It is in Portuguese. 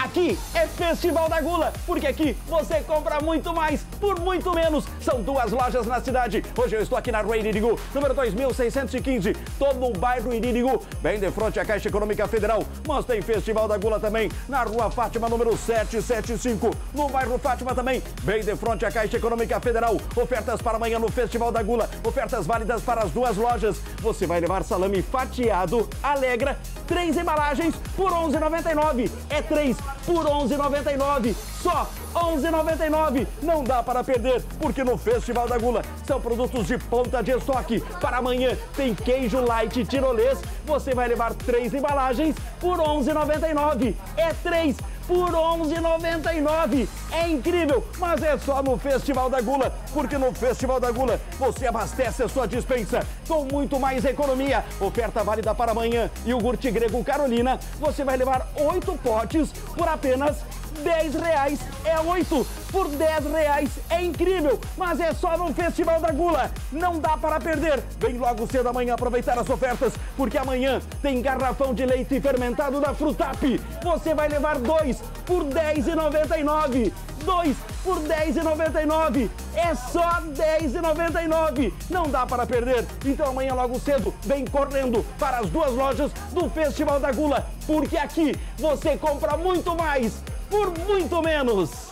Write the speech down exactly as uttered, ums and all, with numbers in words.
Aqui é Festival da Gula, porque aqui você compra muito mais por muito menos. São duas lojas na cidade. Hoje eu estou aqui na Rua Iririgu, número dois mil seiscentos e quinze, todo no bairro Iririgu, bem de frente à Caixa Econômica Federal. Mas tem Festival da Gula também na Rua Fátima, número setecentos e setenta e cinco, no bairro Fátima também, bem de frente à Caixa Econômica Federal. Ofertas para amanhã no Festival da Gula, ofertas válidas para as duas lojas. Você vai levar salame fatiado Alegra, três embalagens por onze reais e noventa e nove centavos. É três por onze reais e noventa e nove centavos. Só onze reais e noventa e nove centavos. Não dá para perder, porque no Festival da Gula são produtos de ponta de estoque. Para amanhã tem queijo light tirolês. Você vai levar três embalagens por onze reais e noventa e nove centavos. É três por onze reais e noventa e nove centavos. É incrível, mas é só no Festival da Gula, porque no Festival da Gula você abastece a sua despensa com muito mais economia. Oferta válida para amanhã, iogurte grego Carolina, você vai levar oito potes por apenas dez reais. É oito por dez reais. É incrível, mas é só no Festival da Gula. Não dá para perder. Vem logo cedo amanhã aproveitar as ofertas, porque amanhã tem garrafão de leite fermentado da Frutap. Você vai levar dois por dez reais e noventa e nove centavos. dois por dez reais e noventa e nove centavos. É só dez reais e noventa e nove centavos. Não dá para perder. Então amanhã logo cedo vem correndo para as duas lojas do Festival da Gula, porque aqui você compra muito mais por muito menos.